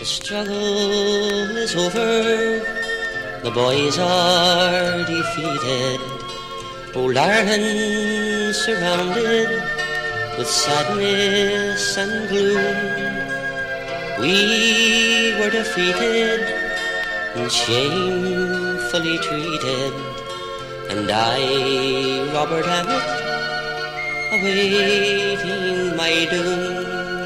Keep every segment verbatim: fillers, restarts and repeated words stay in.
The struggle is over, the boys are defeated. Old Ireland surrounded with sadness and gloom. We were defeated and shamefully treated, and I, Robert Emmet, awaiting my doom.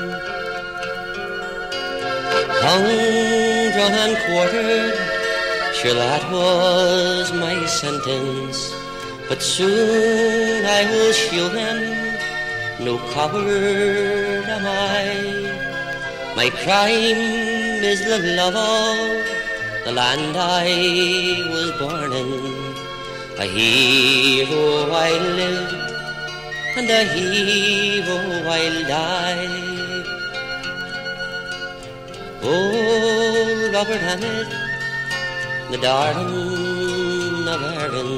Hung, drawn and quartered, sure that was my sentence, but soon I will show them no coward am I. My crime is the love of the land I was born in. A hero I lived, and a hero I'll die. Oh, Robert Emmet, the darling of Erin.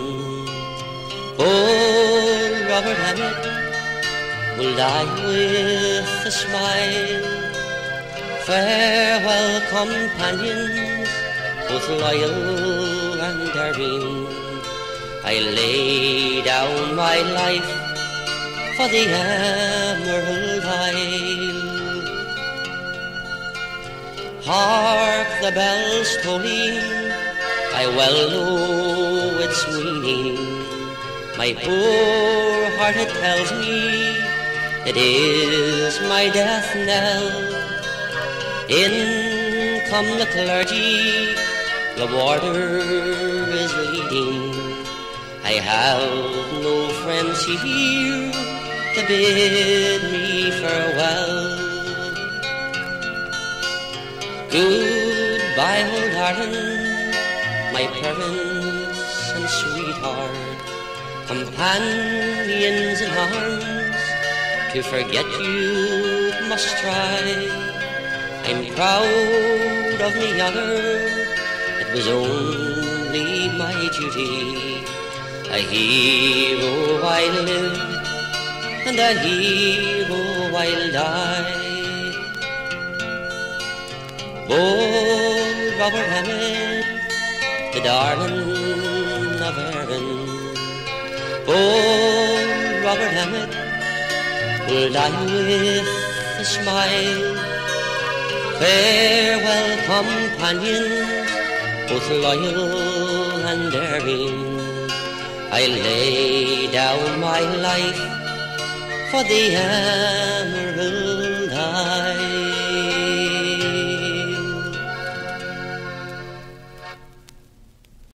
Oh, Robert Emmet will die with a smile. Farewell, companions, both loyal and daring. I lay down my life for the Emerald Isle. Hark the bells tolling, I well know its meaning. My poor heart it tells me it is my death knell. In come the clergy, the warder is leading. I have no friends here to bid me farewell. Goodbye, old Ireland, my parents and sweetheart, companions in arms, to forget you must try. I'm proud of me honor, it was only my duty. A hero I lived, and a hero I'll die. Oh, Robert Emmet, the darling of Erin. Oh, Robert Emmet will die with a smile. Farewell, companions, both loyal and daring. I lay down my life for the Emerald